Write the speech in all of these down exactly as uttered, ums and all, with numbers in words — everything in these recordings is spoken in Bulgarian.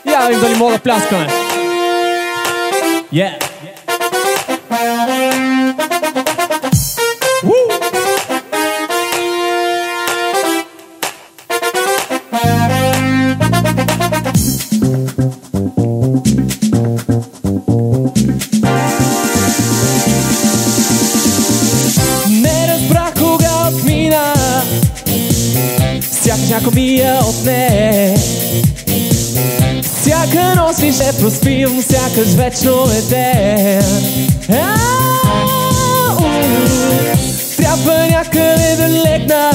Я да видим дали мога да пляскаме. Yeah. Не разбрах кога отмина, сякаш някой ми я отне. Всяка нощ ли ще проспивам, сякаш вечно е ден. Трябва някъде да легна,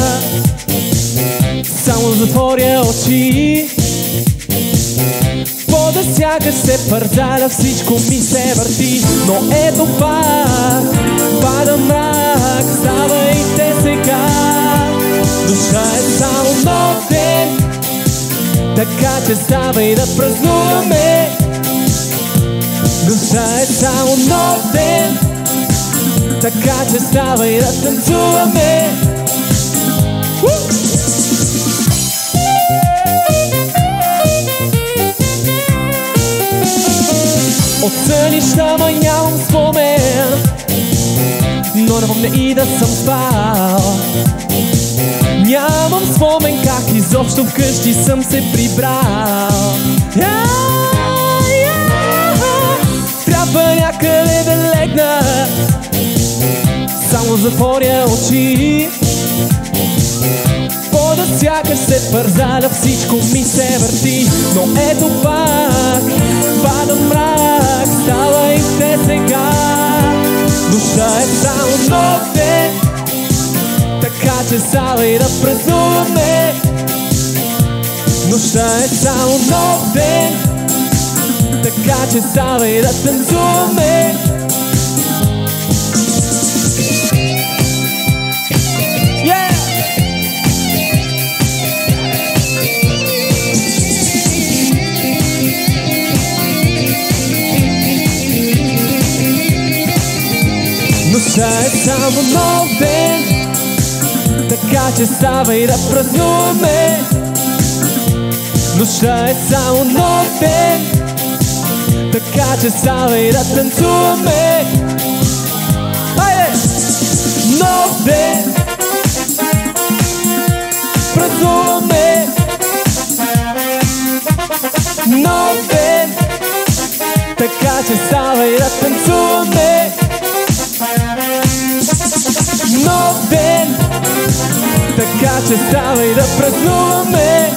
само затворя очи. Пода сякаш се парзаля, всичко ми се върти. Но ето пак пада мрак, ставайте сега. Душа е само нов ден, така че ставай да празнуваме. Душа е само нов ден, така че ставай да танцуваме. От сънища ма нямам спомен, но не помня и да съм спал. Нямам спомен как изобщо вкъщи съм се прибрал. Yeah, yeah. Трябва някъде да легна, само затворя очи. Пода сякаш се парзаля, всичко ми се върти. Но ето пак пада мрак, ставайте сега. Душа е само нов ден, така че ставай да празнуваме. Нощта е само нов ден, така че ставай да танцуваме. Yeah! Нощта е само нов ден, така че ставай да празнуваме. Нощта е само нов ден, така че ставай да танцуваме. Хайде! Нов ден, празнуваме. Нов ден, така че ставай да танцуваме. Нов ден, така че ставай да празнуваме.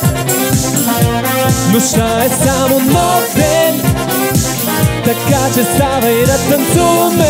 Нощта е само нов ден, така че ставай да танцуваме.